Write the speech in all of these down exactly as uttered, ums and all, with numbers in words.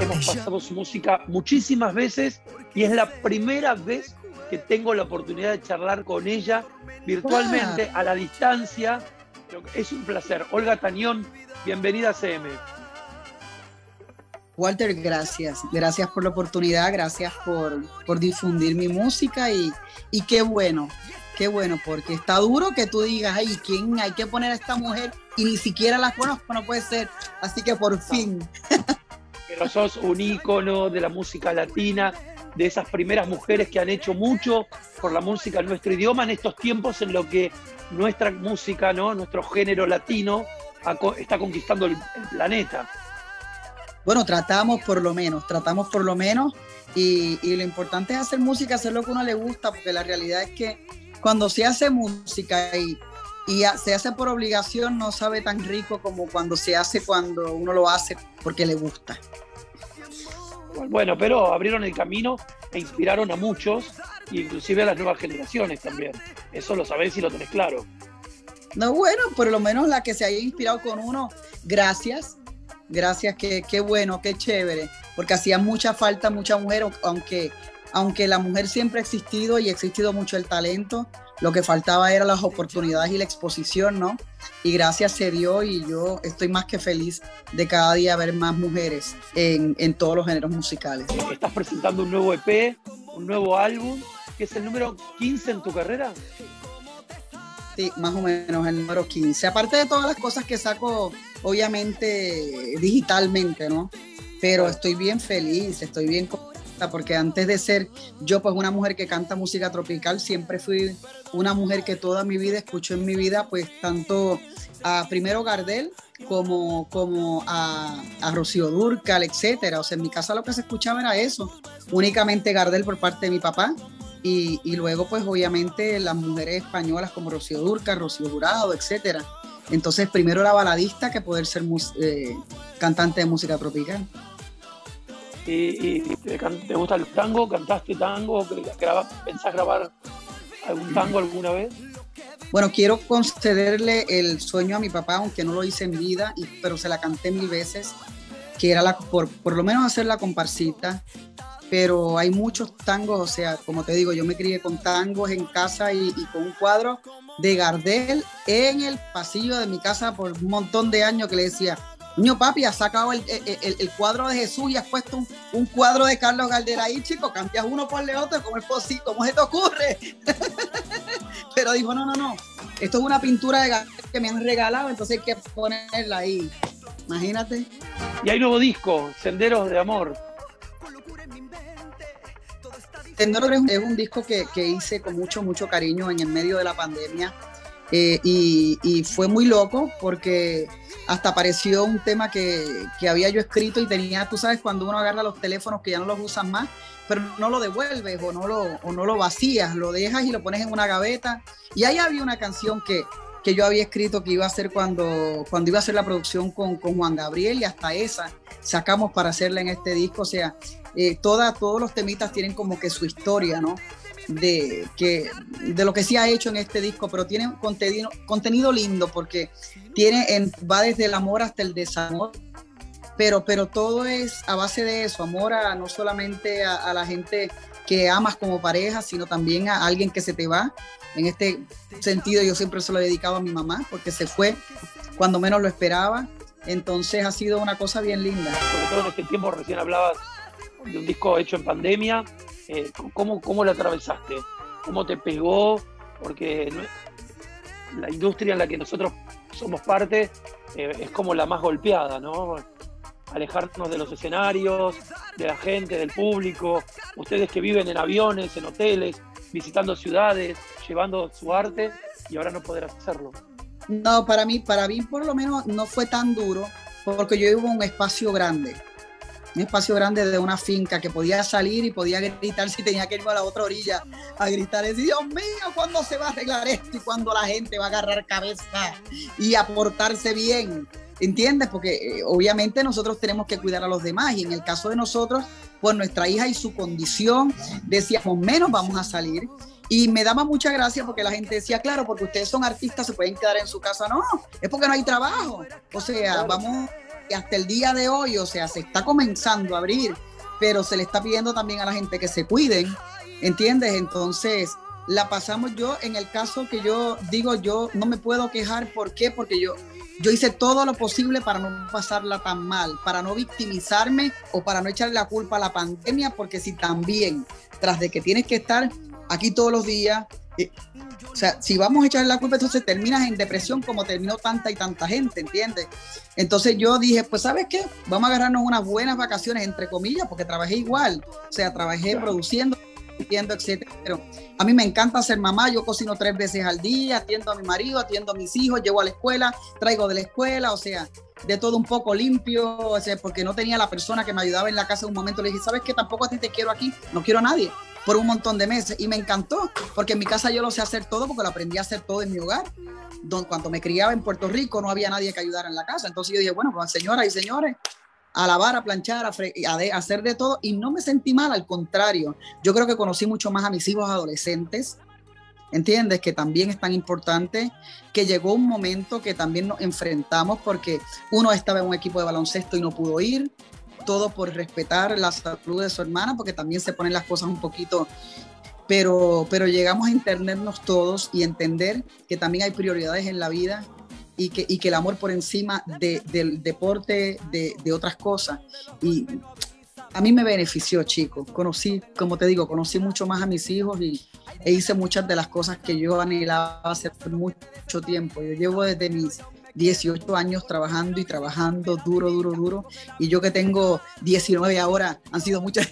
hemos pasado su música muchísimas veces y es la primera vez que tengo la oportunidad de charlar con ella virtualmente, a la distancia. Es un placer. Olga Tañón, bienvenida a C M. Walter, gracias. Gracias por la oportunidad, gracias por, por difundir mi música y, y qué bueno, qué bueno, porque está duro que tú digas, ay, ¿quién hay que poner a esta mujer? Y ni siquiera la conozco, no puede ser. Así que por fin. Pero sos un ícono de la música latina, de esas primeras mujeres que han hecho mucho por la música en nuestro idioma en estos tiempos en lo que nuestra música, ¿no? Nuestro género latino está conquistando el, el planeta. Bueno, tratamos por lo menos, tratamos por lo menos y, y lo importante es hacer música, hacer lo que a uno le gusta, porque la realidad es que cuando se hace música y, y se hace por obligación no sabe tan rico como cuando se hace cuando uno lo hace porque le gusta. Bueno, pero abrieron el camino e inspiraron a muchos, inclusive a las nuevas generaciones también. Eso lo sabés y lo tenés claro. No, bueno, por lo menos la que se haya inspirado con uno, gracias. Gracias, qué, qué bueno, qué chévere, porque hacía mucha falta mucha mujer, aunque, aunque la mujer siempre ha existido y ha existido mucho el talento, lo que faltaba eran las oportunidades y la exposición, ¿no? Y gracias se dio y yo estoy más que feliz de cada día ver más mujeres en, en todos los géneros musicales. Estás presentando un nuevo E P, un nuevo álbum, que es el número quince en tu carrera. Sí, más o menos el número quince. Aparte de todas las cosas que saco, obviamente, digitalmente, ¿no? Pero estoy bien feliz, estoy bien contenta, porque antes de ser yo, pues, una mujer que canta música tropical, siempre fui una mujer que toda mi vida escuchó en mi vida, pues, tanto a primero Gardel como, como a, a Rocío Dúrcal, etcétera. O sea, en mi casa lo que se escuchaba era eso, únicamente Gardel por parte de mi papá. Y, y luego, pues, obviamente, las mujeres españolas como Rocío Dúrcal, Rocío Jurado, etcétera. Entonces, primero era baladista que poder ser eh, cantante de música tropical. ¿Y, y te, te gusta el tango? ¿Cantaste tango? ¿Pensás grabar algún tango alguna vez? Bueno, quiero concederle el sueño a mi papá, aunque no lo hice en vida, y, pero se la canté mil veces, que era la, por, por lo menos hacer la comparsita. Pero hay muchos tangos, o sea, como te digo, yo me crié con tangos en casa y, y con un cuadro de Gardel en el pasillo de mi casa por un montón de años que le decía, niño papi, has sacado el, el, el cuadro de Jesús y has puesto un, un cuadro de Carlos Gardel ahí, chico, cambias uno por el otro, ¿cómo es posible? ¿Cómo se te ocurre? Pero dijo, no, no, no, esto es una pintura de Gardel que me han regalado, entonces hay que ponerla ahí, imagínate. Y hay nuevo disco, Senderos de Amor. Senderos es un disco que, que hice con mucho, mucho cariño en el medio de la pandemia eh, y, y fue muy loco porque hasta apareció un tema que, que había yo escrito y tenía, tú sabes, cuando uno agarra los teléfonos que ya no los usas más, pero no lo devuelves o no lo, o no lo vacías, lo dejas y lo pones en una gaveta. Y ahí había una canción que, que yo había escrito que iba a hacer cuando, cuando iba a hacer la producción con, con Juan Gabriel y hasta esa sacamos para hacerla en este disco, o sea, Eh, toda, todos los temitas tienen como que su historia, ¿no? De, que, de lo que se ha hecho en este disco, pero tiene contenido, contenido lindo porque tiene en, va desde el amor hasta el desamor, pero, pero todo es a base de eso, amor a, no solamente a, a la gente que amas como pareja, sino también a alguien que se te va. En este sentido yo siempre se lo he dedicado a mi mamá porque se fue cuando menos lo esperaba, entonces ha sido una cosa bien linda. Sobre todo en este tiempo, recién hablabas de un disco hecho en pandemia, eh, ¿cómo, ¿cómo lo atravesaste? ¿Cómo te pegó? Porque la industria en la que nosotros somos parte eh, es como la más golpeada, ¿no? Alejarnos de los escenarios, de la gente, del público, ustedes que viven en aviones, en hoteles, visitando ciudades, llevando su arte y ahora no poder hacerlo. No, para mí, para mí por lo menos no fue tan duro porque yo vivo en un espacio grande. Un espacio grande de una finca que podía salir y podía gritar si tenía que ir a la otra orilla a gritar, decir, Dios mío, ¿cuándo se va a arreglar esto? Y cuándo la gente va a agarrar cabeza y a portarse bien, ¿entiendes? Porque eh, obviamente nosotros tenemos que cuidar a los demás y en el caso de nosotros, pues nuestra hija y su condición, decíamos, menos vamos a salir. Y me daba mucha gracia porque la gente decía, claro, porque ustedes son artistas, se pueden quedar en su casa. No, es porque no hay trabajo. O sea, vamos y hasta el día de hoy, o sea, se está comenzando a abrir, pero se le está pidiendo también a la gente que se cuiden, ¿entiendes? Entonces, la pasamos yo, en el caso que yo digo, yo no me puedo quejar, ¿por qué? Porque yo, yo hice todo lo posible para no pasarla tan mal, para no victimizarme o para no echarle la culpa a la pandemia, porque si también, tras de que tienes que estar aquí todos los días, eh, o sea, si vamos a echarle la culpa, entonces terminas en depresión como terminó tanta y tanta gente, ¿entiendes? Entonces yo dije, pues ¿sabes qué? Vamos a agarrarnos unas buenas vacaciones, entre comillas, porque trabajé igual, o sea, trabajé produciendo, etcétera. Pero a mí me encanta ser mamá, yo cocino tres veces al día, atiendo a mi marido, atiendo a mis hijos, llevo a la escuela, traigo de la escuela, o sea, de todo un poco limpio, o sea, porque no tenía la persona que me ayudaba en la casa en un momento. Le dije, ¿sabes qué? Tampoco a ti te quiero aquí, no quiero a nadie, por un montón de meses. Y me encantó, porque en mi casa yo lo sé hacer todo, porque lo aprendí a hacer todo en mi hogar. Don, cuando me criaba en Puerto Rico no había nadie que ayudara en la casa. Entonces yo dije, bueno, pues señoras y señores, a lavar, a planchar, a, a, de, a hacer de todo, y no me sentí mal, al contrario. Yo creo que conocí mucho más a mis hijos adolescentes, ¿entiendes? Que también es tan importante, que llegó un momento que también nos enfrentamos porque uno estaba en un equipo de baloncesto y no pudo ir, todo por respetar la salud de su hermana, porque también se ponen las cosas un poquito, pero, pero llegamos a entendernos todos y entender que también hay prioridades en la vida, y que, y que el amor por encima de, del deporte, de, de otras cosas. Y a mí me benefició, chicos. Conocí, como te digo, conocí mucho más a mis hijos y, e hice muchas de las cosas que yo anhelaba hacer por mucho tiempo. Yo llevo desde mis dieciocho años trabajando y trabajando duro, duro, duro. Y yo que tengo diecinueve ahora, han sido muchas...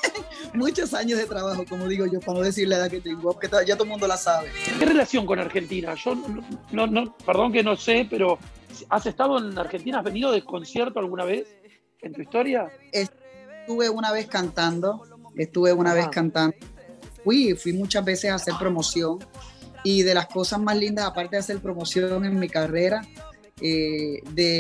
muchos años de trabajo, como digo yo, para no decir la edad que tengo, porque ya todo el mundo la sabe. ¿Qué relación con Argentina? Yo, no, no, no, perdón que no sé, pero ¿has estado en Argentina? ¿Has venido de concierto alguna vez en tu historia? Estuve una vez cantando, estuve una Ajá. vez cantando. Fui, fui muchas veces a hacer promoción, y de las cosas más lindas, aparte de hacer promoción en mi carrera, eh,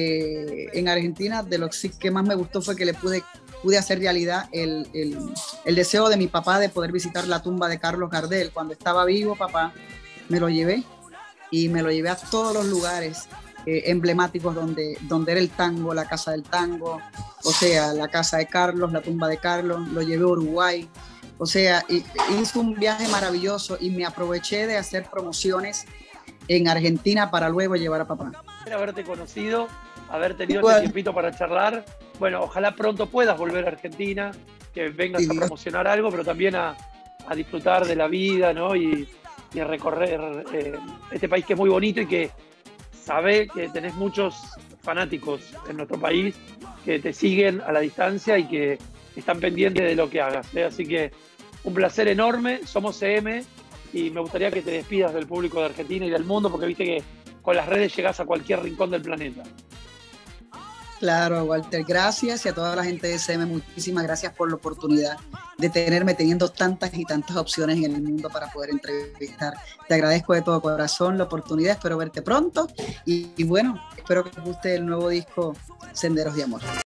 de, en Argentina, de lo que más me gustó fue que le pude pude hacer realidad el, el, el deseo de mi papá de poder visitar la tumba de Carlos Gardel. Cuando estaba vivo, papá, me lo llevé y me lo llevé a todos los lugares eh, emblemáticos donde, donde era el tango, la casa del tango, o sea, la casa de Carlos, la tumba de Carlos, lo llevé a Uruguay, o sea, hice un viaje maravilloso y me aproveché de hacer promociones en Argentina para luego llevar a papá. Haberte conocido, haber tenido bueno. este tiempito para charlar. Bueno, ojalá pronto puedas volver a Argentina, que vengas sí, a promocionar algo, pero también a, a disfrutar de la vida, ¿no? Y, y a recorrer eh, este país que es muy bonito y que sabe que tenés muchos fanáticos en nuestro país que te siguen a la distancia y que están pendientes de lo que hagas, ¿eh? Así que un placer enorme, somos C M y me gustaría que te despidas del público de Argentina y del mundo, porque viste que con las redes llegás a cualquier rincón del planeta. Claro, Walter, gracias, y a toda la gente de C M, muchísimas gracias por la oportunidad de tenerme teniendo tantas y tantas opciones en el mundo para poder entrevistar. Te agradezco de todo corazón la oportunidad, espero verte pronto y, y bueno, espero que te guste el nuevo disco Senderos de Amor.